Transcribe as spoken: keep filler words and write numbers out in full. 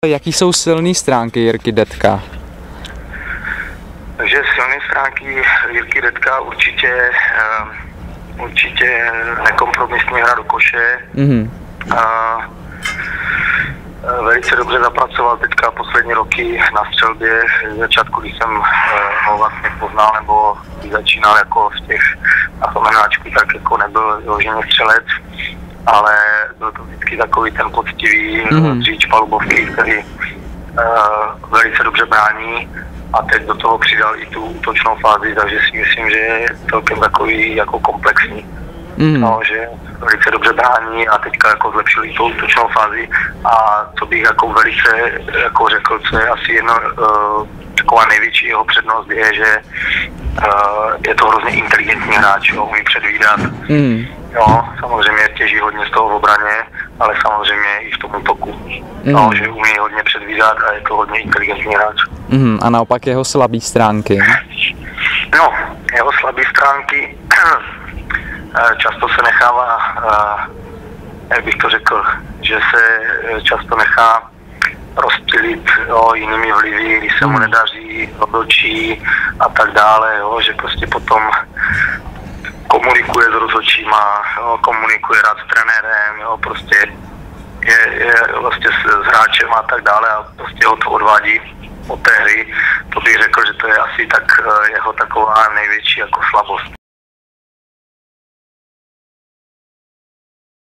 Jaký jsou silné stránky Jirky Detka? Takže silné stránky Jirky Detka určitě, určitě nekompromisní hra do koše. Mm-hmm. A velice dobře zapracoval teďka poslední roky na střelbě. Z začátku, když jsem ho vlastně poznal, nebo když začínal jako v těch napomenáčku, tak jako nebyl vyloženě střelec, ale byl to vždycky takový ten poctivý mm-hmm. dříč palubovky, který uh, velice dobře brání a teď do toho přidal i tu útočnou fázi, takže si myslím, že je celkem takový jako komplexní. Mm. No, že velice dobře brání a teďka jako zlepšil i tu útočnou fázi a co bych jako velice jako řekl, co je asi jedno uh, taková největší jeho přednost je, že uh, je to hrozně inteligentní hráč, jo, umí předvídat. Mm. Jo, samozřejmě těží hodně z toho v obraně, ale samozřejmě i v tom útoku. Mm. No, že umí hodně předvídat a je to hodně inteligentní hráč. Mm. A naopak jeho slabé stránky? No, jeho slabé stránky často se nechává, jak bych to řekl, že se často nechá rozptýlit jo, jinými vlivy, když se mu nedaří, otočí a tak dále, jo, že prostě potom komunikuje s rozhodčíma, jo, komunikuje rád s trenérem, jo, prostě je, je vlastně s, s hráčem a tak dále a prostě ho to odvádí od té hry. To bych řekl, že to je asi tak jeho taková největší jako slabost.